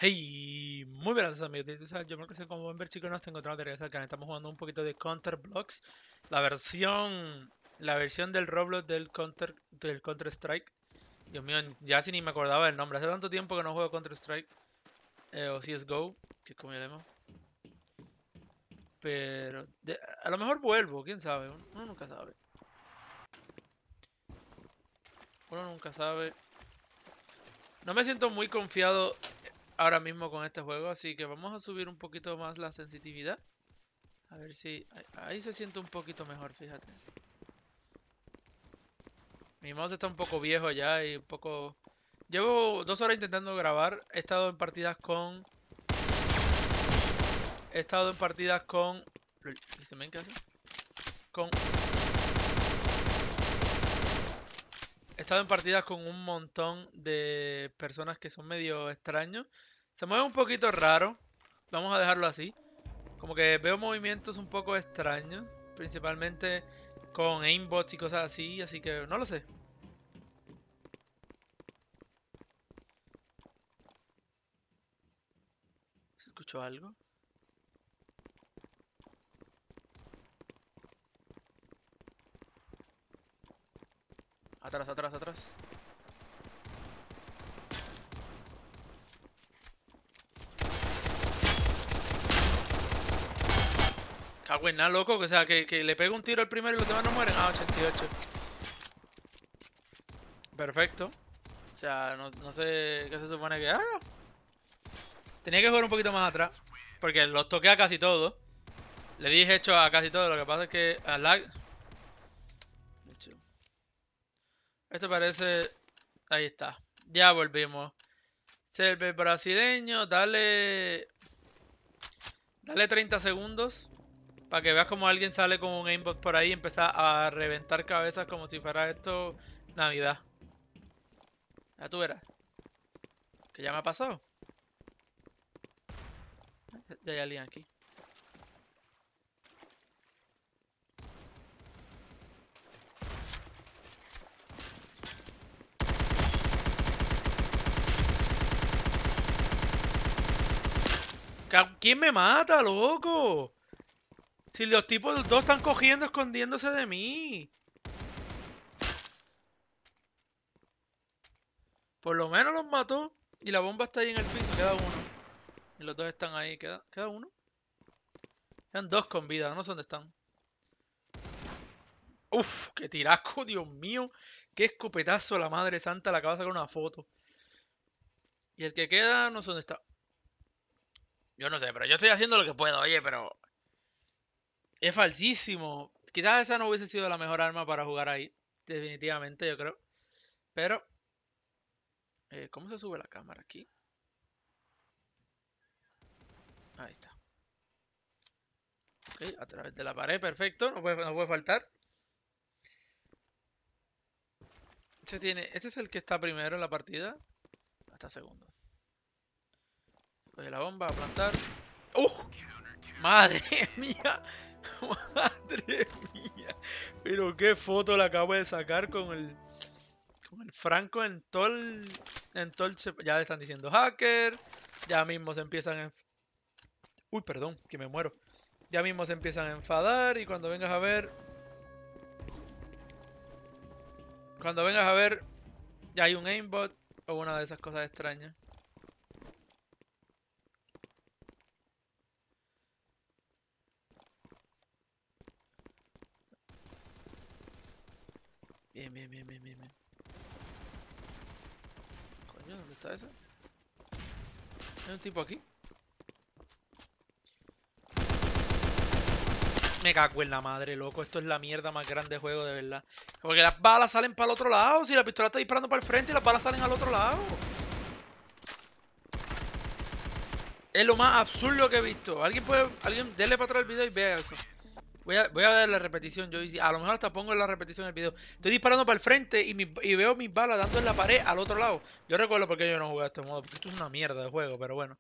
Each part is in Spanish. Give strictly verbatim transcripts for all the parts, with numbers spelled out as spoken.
Hey, muy buenas amigos. Yo me sé como buen ver chicos, nos encontramos de regreso al canal. Estamos jugando un poquito de Counter Blocks. La versión. La versión del Roblox del Counter del Counter Strike. Dios mío, ya si ni me acordaba del nombre. Hace tanto tiempo que no juego Counter Strike. Eh, o C S G O, que es como llamamos. Pero de- a lo mejor vuelvo, quién sabe. Uno, uno nunca sabe. Uno nunca sabe. No me siento muy confiado ahora mismo con este juego, así que vamos a subir un poquito más la sensitividad. A ver si... Ahí, ahí se siente un poquito mejor, fíjate. Mi mouse está un poco viejo ya y un poco... Llevo dos horas intentando grabar. He estado en partidas con... He estado en partidas con... ¿Se me hace? Con... He estado en partidas con un montón de personas que son medio extraños. Se mueve un poquito raro. Vamos a dejarlo así. Como que veo movimientos un poco extraños. Principalmente con aimbots y cosas así. Así que no lo sé. ¿Se escuchó algo? Atrás, atrás, atrás. Cago en nada, loco. O sea, que, que le pego un tiro al primero y los demás no mueren. Ah, ochenta y ocho. Perfecto. O sea, no, no sé qué se supone que haga. Tenía que jugar un poquito más atrás. Porque los toqué a casi todos. Le di hecho a casi todos. Lo que pasa es que a lag... Esto parece... Ahí está. Ya volvimos. Server brasileño. Dale... Dale treinta segundos. Para que veas como alguien sale con un aimbot por ahí y empieza a reventar cabezas como si fuera esto Navidad. Ya tú verás. Que ya me ha pasado. Ya hay alguien aquí. ¿Quién me mata, loco? Si los tipos los dos están cogiendo, escondiéndose de mí. Por lo menos los mató. Y la bomba está ahí en el piso. Queda uno. Y los dos están ahí. Queda, queda uno. Quedan dos con vida. No sé dónde están. Uf, qué tirasco, Dios mío. Qué escopetazo, la madre santa. Le acaba de sacar una foto. Y el que queda, no sé dónde está. Yo no sé, pero yo estoy haciendo lo que puedo, oye, pero... Es falsísimo. Quizás esa no hubiese sido la mejor arma para jugar ahí. Definitivamente, yo creo. Pero... Eh, ¿Cómo se sube la cámara aquí? Ahí está. Ok, a través de la pared, perfecto. No puede, no puede faltar. Este, tiene, este es el que está primero en la partida. Hasta segundo. Coge la bomba, a plantar. ¡Uh! ¡Madre mía! ¡Madre mía! Pero qué foto le acabo de sacar con el... Con el Franco en todo el... En todo el... Ya le están diciendo hacker. Ya mismo se empiezan a... Uy, perdón, que me muero. Ya mismo se empiezan a enfadar y cuando vengas a ver... Cuando vengas a ver... Ya hay un aimbot o una de esas cosas extrañas. Bien, bien, bien, bien, bien, bien. Coño, ¿dónde está ese? ¿Hay un tipo aquí? Me cago en la madre, loco. Esto es la mierda más grande de juego, de verdad. Porque las balas salen para el otro lado. Si la pistola está disparando para el frente y las balas salen al otro lado. Es lo más absurdo que he visto. Alguien puede... Alguien... Dele para atrás el video y vea eso. Voy a, voy a ver la repetición. Yo a lo mejor hasta pongo en la repetición el video. Estoy disparando para el frente y, mi, y veo mis balas dando en la pared al otro lado. Yo recuerdo por qué yo no jugué a este modo. Porque esto es una mierda de juego, pero bueno.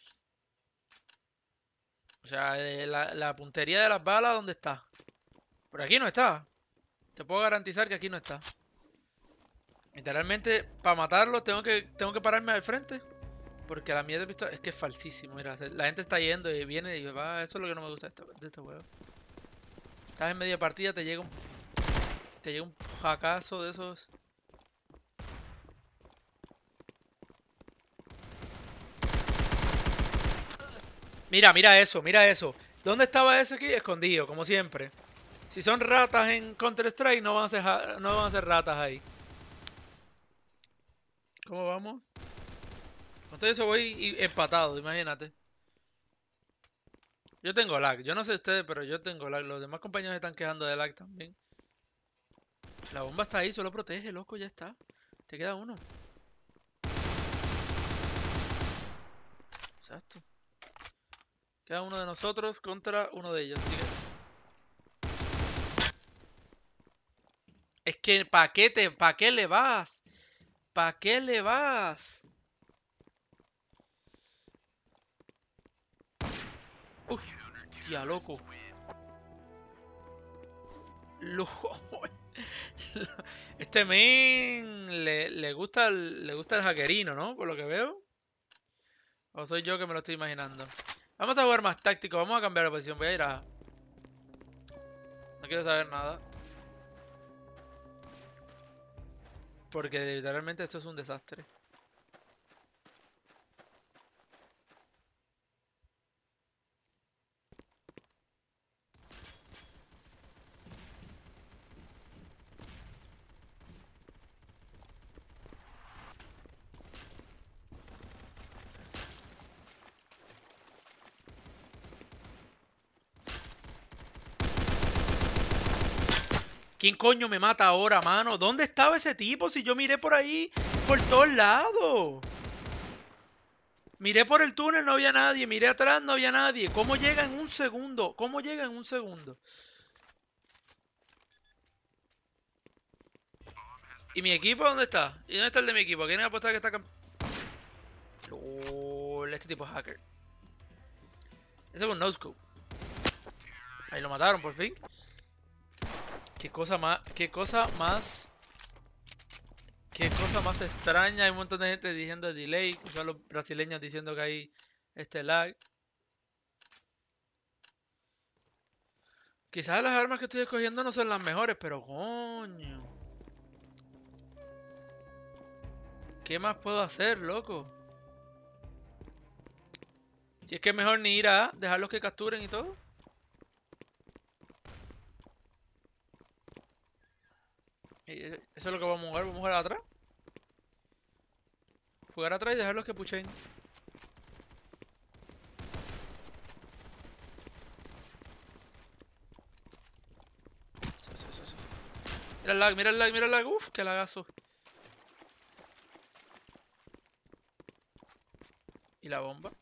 O sea, eh, la, la puntería de las balas, ¿dónde está? Por aquí no está. Te puedo garantizar que aquí no está. Literalmente, para matarlo tengo que, tengo que pararme al frente. Porque la mierda de pistola es que es falsísimo. Mira, la gente está yendo y viene y va. Eso es lo que no me gusta de este, de este juego. Estás en media partida, te llega un. Te llega un jacazo de esos. Mira, mira eso, mira eso. ¿Dónde estaba ese aquí? Escondido, como siempre. Si son ratas en Counter-Strike, no van a ser, no van a ser ratas ahí. ¿Cómo vamos? Con todo eso voy empatado, imagínate. Yo tengo lag. Yo no sé ustedes, pero yo tengo lag. Los demás compañeros están quejando de lag también. La bomba está ahí, solo protege, loco, ya está. Te queda uno. Exacto. Queda uno de nosotros contra uno de ellos. Es que, ¿pa' qué te, pa' qué le vas? ¿Pa' qué le vas? Uf, tía, loco. Loco. Este men le, le gusta el, le gusta el hackerino, ¿no? Por lo que veo. O soy yo que me lo estoy imaginando. Vamos a jugar más táctico. Vamos a cambiar de posición. Voy a ir a... No quiero saber nada. Porque literalmente esto es un desastre. ¿Quién coño me mata ahora, mano? ¿Dónde estaba ese tipo? Si yo miré por ahí, por todos lados. Miré por el túnel, no había nadie. Miré atrás, no había nadie. ¿Cómo llega en un segundo? ¿Cómo llega en un segundo? ¿Y mi equipo dónde está? ¿Y dónde está el de mi equipo? ¿Quién ha apostado que está camp... Oh, este tipo es hacker. Ese es un no-scope. Ahí lo mataron por fin. Qué cosa más... Qué cosa más... Qué cosa más extraña. Hay un montón de gente diciendo delay. Son los brasileños diciendo que hay este lag. Quizás las armas que estoy escogiendo no son las mejores, pero coño. ¿Qué más puedo hacer, loco? Si es que es mejor ni ir a dejarlos que capturen y todo. Eso es lo que vamos a jugar. Vamos a jugar atrás. Jugar atrás y dejarlos que puchen. Eso, eso, eso, eso. Mira el lag, mira el lag, mira el lag. Uf, qué lagazo. ¿Y la bomba?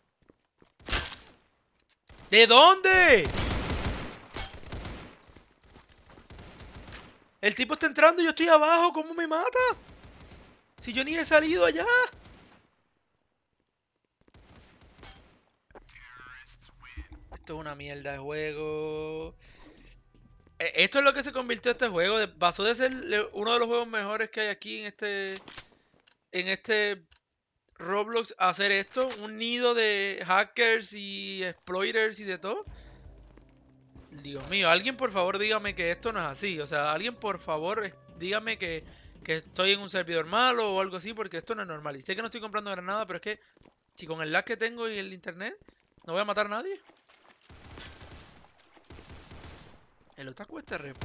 ¿De dónde? El tipo está entrando y yo estoy abajo. ¿Cómo me mata? Si yo ni he salido allá. Esto es una mierda de juego. Esto es lo que se convirtió este juego. Pasó de ser uno de los juegos mejores que hay aquí en este... En este Roblox a hacer esto. Un nido de hackers y exploiters y de todo. Dios mío, alguien por favor dígame que esto no es así. O sea, alguien por favor dígame que, que estoy en un servidor malo o algo así, porque esto no es normal. Y sé que no estoy comprando granada, pero es que si con el lag que tengo y el internet no voy a matar a nadie. El otaku este rep.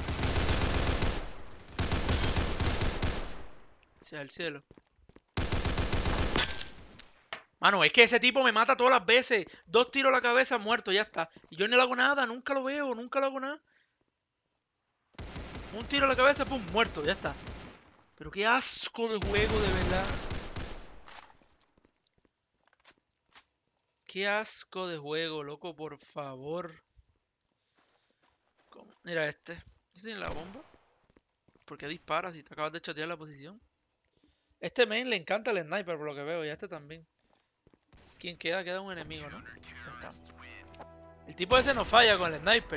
Hacia el cielo. Mano, es que ese tipo me mata todas las veces. Dos tiros a la cabeza, muerto, ya está. Y yo no le hago nada, nunca lo veo, nunca lo hago nada. Un tiro a la cabeza, pum, muerto, ya está. Pero qué asco de juego, de verdad. Qué asco de juego, loco, por favor. ¿Cómo? Mira este. ¿Este tiene la bomba? ¿Por qué disparas si te acabas de chotear la posición? Este main le encanta el sniper, por lo que veo, y a este también. ¿Quién queda? Queda un enemigo, ¿no? Ya está. El tipo ese no falla con el sniper.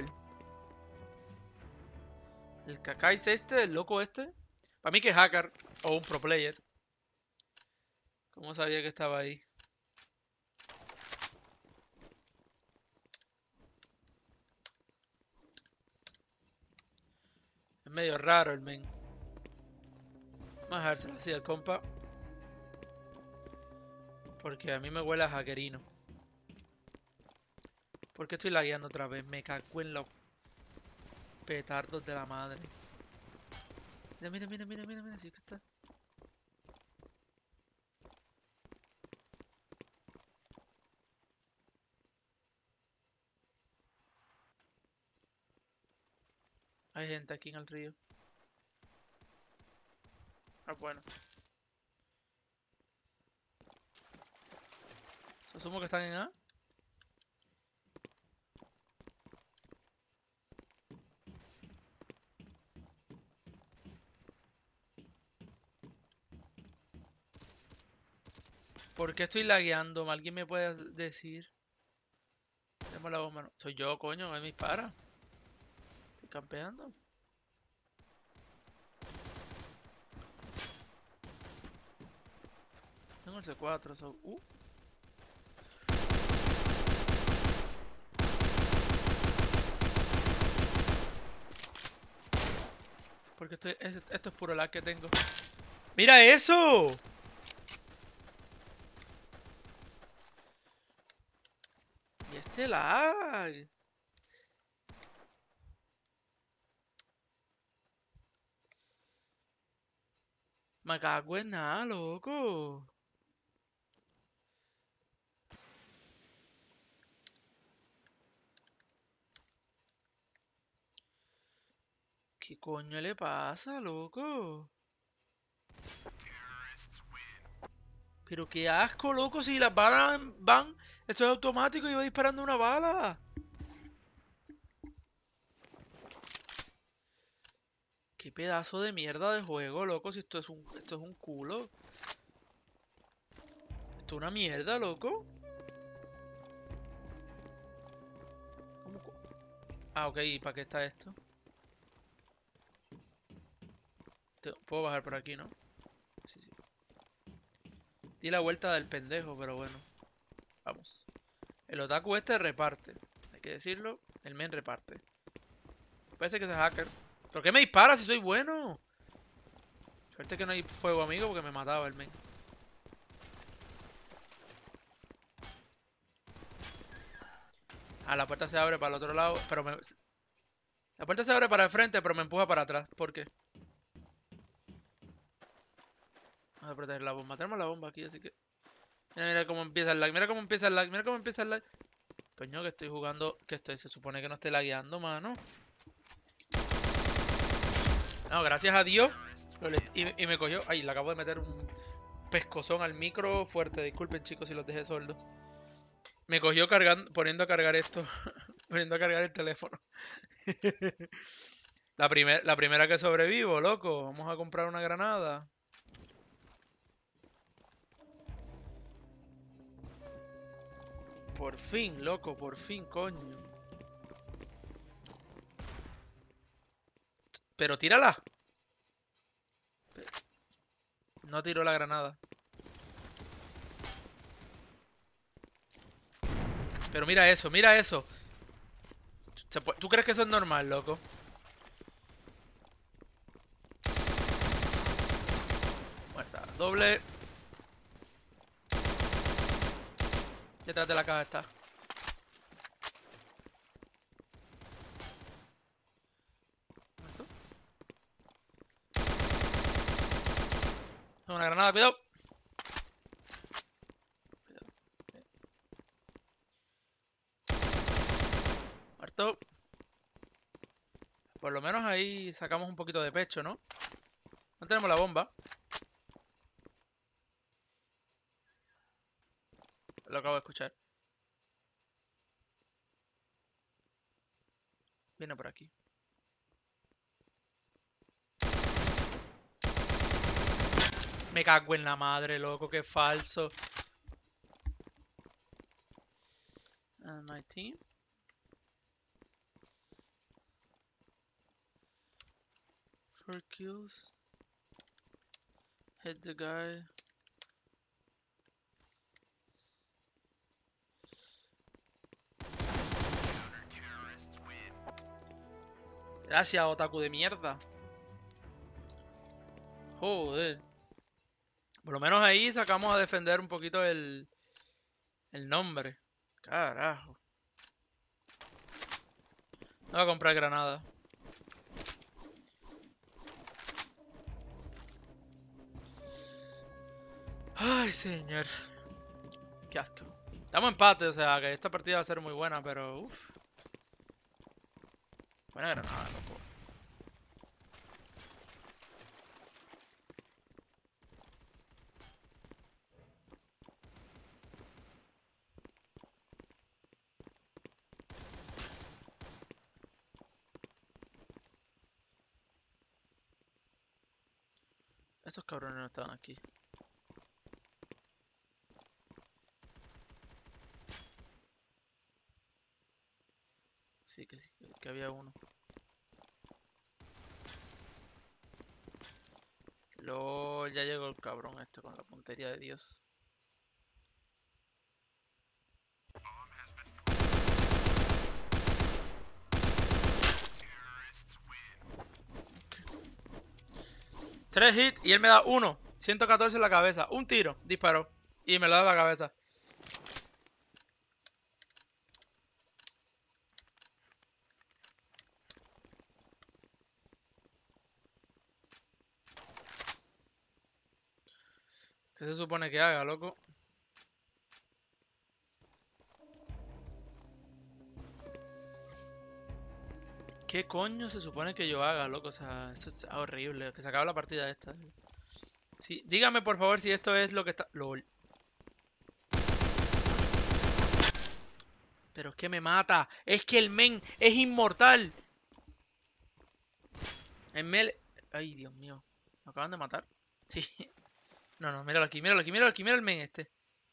El Kakais este, el loco este. Para mí que es hacker o un pro player. ¿Cómo sabía que estaba ahí? medio raro el men. Vamos a dejárselo así al compa. Porque a mí me huele a hackerino. ¿Por qué estoy lagueando otra vez? Me cago en los petardos de la madre. Mira, mira, mira, mira, mira, mira, sí que está. Hay gente aquí en el río. Ah, bueno. Asumo que están en A. ¿Por qué estoy lagueando? ¿Alguien me puede decir? Tenemos la bomba. No. Soy yo, coño, me dispara. Estoy campeando. Tengo el C cuatro, so... Uh. Porque estoy... esto es puro lag que tengo. ¡Mira eso! Y este lag. Me cago en nada, loco. ¿Qué coño le pasa, loco? Pero qué asco, loco, si las balas van... Esto es automático y va disparando una bala. Qué pedazo de mierda de juego, loco, si esto es un, esto es un culo. Esto es una mierda, loco. ¿Cómo? Ah, ok, ¿y para qué está esto? Puedo bajar por aquí, ¿no? Sí, sí. Di la vuelta del pendejo, pero bueno. Vamos. El otaku este reparte. Hay que decirlo. El men reparte. Parece que es hacker. ¿Por qué me dispara si soy bueno? Suerte que no hay fuego amigo porque me mataba el men. Ah, la puerta se abre para el otro lado. Pero me... La puerta se abre para el frente, pero me empuja para atrás. ¿Por qué? Vamos a proteger la bomba. Tenemos la bomba aquí, así que... Mira, mira cómo empieza el lag. Mira cómo empieza el lag. Mira cómo empieza el lag. Coño, que estoy jugando... Que estoy... Se supone que no esté lagueando, mano. No, gracias a Dios. Y, y me cogió... Ay, le acabo de meter un pescozón al micro fuerte. Disculpen, chicos, si los dejé sordos. Me cogió cargando... Poniendo a cargar esto. Poniendo a cargar el teléfono. la, primer, la primera que sobrevivo, loco. Vamos a comprar una granada. Por fin, loco, por fin, coño. Pero tírala. No tiró la granada. Pero mira eso, mira eso. ¿Tú crees que eso es normal, loco? Muerta. Doble. Detrás de la caja está. ¿Muerto? Una granada, cuidado. Cuidado. Muerto. Por lo menos ahí sacamos un poquito de pecho, ¿no? No tenemos la bomba. Lo acabo de escuchar. Viene por aquí. Me cago en la madre, loco, qué falso. And my team. Four kills. Hit the guy. Gracias, otaku de mierda. Joder. Por lo menos ahí sacamos a defender un poquito el, el nombre. Carajo. No voy a comprar granada. Ay, señor. Qué asco. Estamos en empate, o sea que esta partida va a ser muy buena, pero uff. Buena granada, loco. Estos cabrones no estaban aquí. Sí, que sí, que había uno. Luego ya llegó el cabrón este con la puntería de Dios. Tres hits y él me da uno. ciento catorce en la cabeza. Un tiro, disparó. Y me lo da en la cabeza. ¿Qué se supone que haga, loco? ¿Qué coño se supone que yo haga, loco? O sea, eso es horrible. Que se acabe la partida esta. Sí, dígame por favor si esto es lo que está... LOL. Pero es que me mata. Es que el men es inmortal. El men... Ay, Dios mío. ¿Me acaban de matar? Sí. No, no, míralo aquí, míralo aquí, míralo aquí, mira el men este.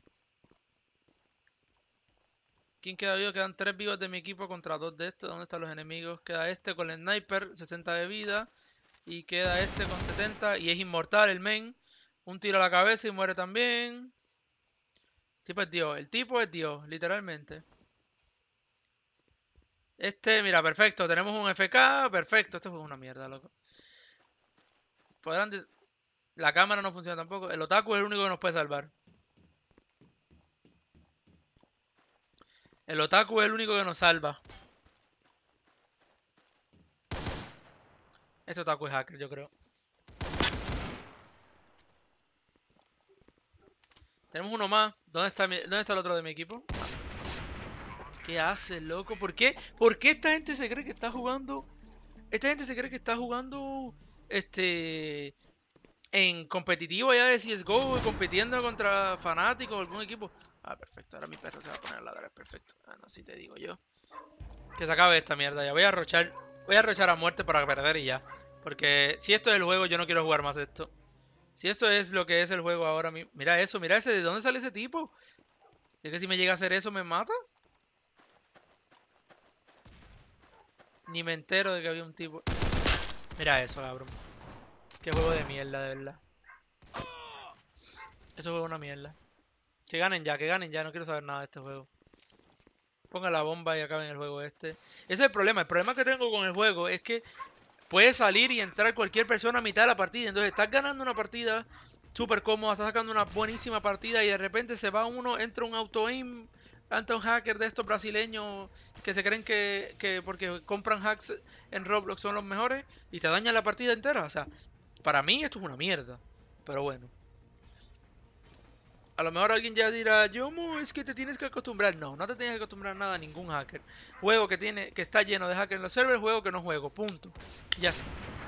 ¿Quién queda vivo? Quedan tres vivos de mi equipo contra dos de estos. ¿Dónde están los enemigos? Queda este con el sniper, sesenta de vida. Y queda este con setenta. Y es inmortal el men. Un tiro a la cabeza y muere también. El tipo es Dios. El tipo es Dios, literalmente. Este, mira, perfecto. Tenemos un F K. Perfecto. Este juego es una mierda, loco. Podrán... La cámara no funciona tampoco. El otaku es el único que nos puede salvar. El otaku es el único que nos salva. Este otaku es hacker, yo creo. Tenemos uno más. ¿Dónde está, mi... ¿Dónde está el otro de mi equipo? ¿Qué hace, loco? ¿Por qué? ¿Por qué esta gente se cree que está jugando? Esta gente se cree que está jugando... Este... En competitivo ya de C S G O, compitiendo contra fanáticos o algún equipo. Ah, perfecto. Ahora mi perro se va a poner a ladrar. Perfecto. Ah, no, si te digo yo. Que se acabe esta mierda ya. Voy a arrochar. Voy a arrochar a muerte para perder y ya. Porque si esto es el juego, yo no quiero jugar más de esto. Si esto es lo que es el juego ahora mismo. Mira eso, mira ese. ¿De dónde sale ese tipo? Es que si me llega a hacer eso, me mata. Ni me entero de que había un tipo. Mira eso, cabrón. Qué juego de mierda, de verdad. Eso es una mierda. Que ganen ya, que ganen ya. No quiero saber nada de este juego. Pongan la bomba y acaben el juego este. Ese es el problema. El problema que tengo con el juego es que puede salir y entrar cualquier persona a mitad de la partida. Entonces estás ganando una partida súper cómoda, estás sacando una buenísima partida y de repente se va uno, entra un auto-aim, entra un hacker de estos brasileños que se creen que, que porque compran hacks en Roblox son los mejores y te dañan la partida entera. O sea, para mí esto es una mierda. Pero bueno. A lo mejor alguien ya dirá, Yomo, es que te tienes que acostumbrar. No, no te tienes que acostumbrar nada a ningún hacker. Juego que tiene, que está lleno de hackers en los servers, juego que no juego. Punto. Ya está.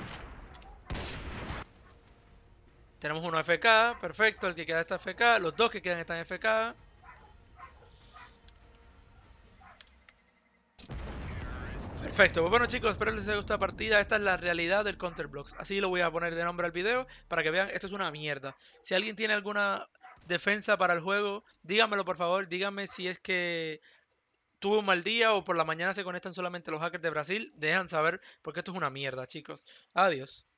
Tenemos uno F K, perfecto, el que queda está F K, los dos que quedan están F K. Perfecto, pues bueno chicos, espero les haya gustado la partida. Esta es la realidad del Counter Blocks. Así lo voy a poner de nombre al video para que vean, esto es una mierda. Si alguien tiene alguna defensa para el juego, díganmelo por favor, díganme si es que tuve un mal día o por la mañana se conectan solamente los hackers de Brasil. Dejan saber porque esto es una mierda chicos. Adiós.